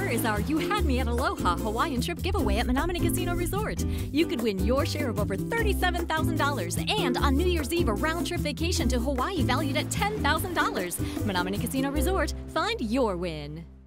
Here is our You Had Me at Aloha Hawaiian trip giveaway at Menominee Casino Resort. You could win your share of over $37,000 and on New Year's Eve a round-trip vacation to Hawaii valued at $10,000. Menominee Casino Resort. Find your win.